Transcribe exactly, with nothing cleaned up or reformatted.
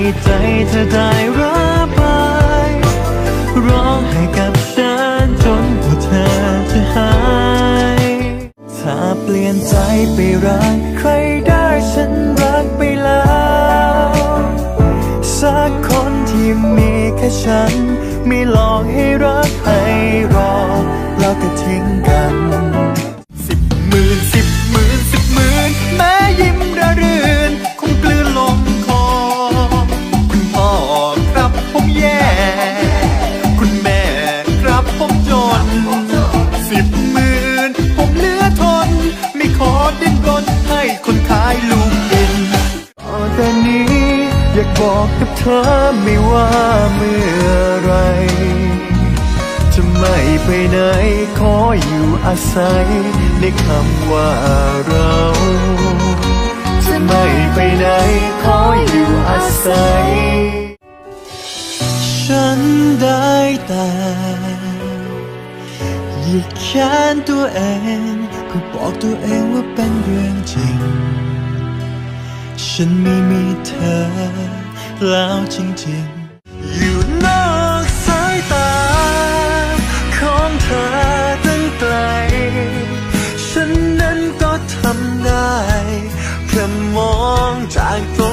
ใจเธอได้ระบายร้องให้กับฉันจนกว่าเธอจะหายถ้าเปลี่ยนใจไปรักใครได้ฉันรักไปแล้วสักคนที่มีแค่ฉันไม่หลอกให้รักให้รอแล้วก็ทิ้งกันสิบหมื่นสิบหมื่นสิบหมื่นแม้ยิ้มระรื่นคงกลืนลงคอคุณพ่อครับผมแย่คุณแม่ครับผมจนสิบหมื่นผมเหลือทนไม่ขอดิ้นรนให้คนขายลูกกินต่อแต่นี้อยากบอกกับเธอไม่ว่าเมื่อไรจะไม่ไปไหนขออยู่อาศัยในคำว่าเราจะไม่ไปไหนขออยู่อาศัยฉันได้แต่หยิกแขนตัวเองเพื่อบอกตัวเองว่าเป็นเรื่องจริงฉันไม่มีเธอแล้วจริงๆอยู่นอกสายตาของเธอตั้งไกลฉันนั้นก็ทำได้แค่มองจากตร